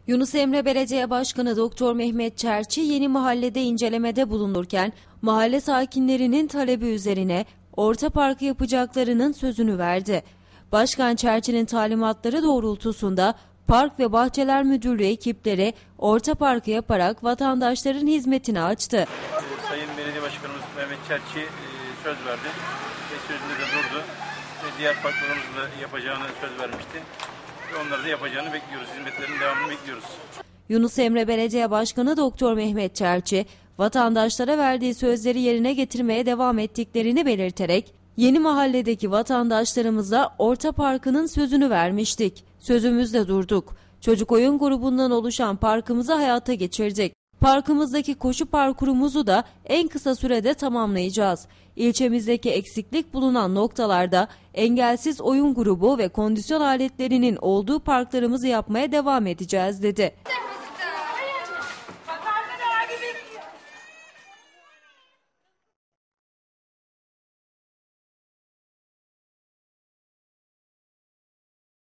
Yunus Emre Belediye Başkanı Doktor Mehmet Çerçi Yeni Mahalle'de incelemede bulunurken mahalle sakinlerinin talebi üzerine orta parkı yapacaklarının sözünü verdi. Başkan Çerçi'nin talimatları doğrultusunda Park ve Bahçeler Müdürlüğü ekipleri orta parkı yaparak vatandaşların hizmetine açtı. Sayın Belediye Başkanımız Mehmet Çerçi söz verdi ve sözünde de durdu. Diğer parklarımızı da yapacağını söz vermişti. Onları da yapacağını bekliyoruz. Hizmetlerin devamını bekliyoruz. Yunus Emre Belediye Başkanı Doktor Mehmet Çerçi, vatandaşlara verdiği sözleri yerine getirmeye devam ettiklerini belirterek, Yeni Mahalledeki vatandaşlarımıza Orta Parkı'nın sözünü vermiştik. Sözümüzde durduk. Çocuk oyun grubundan oluşan parkımızı hayata geçirdik. Parkımızdaki koşu parkurumuzu da en kısa sürede tamamlayacağız. İlçemizdeki eksiklik bulunan noktalarda engelsiz oyun grubu ve kondisyon aletlerinin olduğu parklarımızı yapmaya devam edeceğiz dedi.